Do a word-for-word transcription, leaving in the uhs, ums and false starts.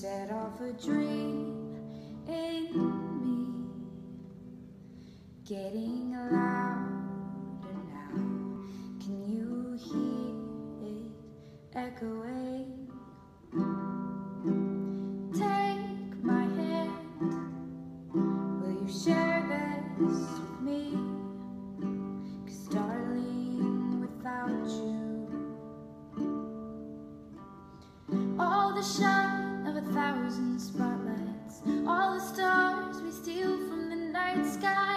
set off a dream in me, getting louder now. Can you hear it echoing? Take my hand, will you share this with me? 'Cause darling, without you, all the shine of a thousand spotlights, all the stars we steal from the night sky,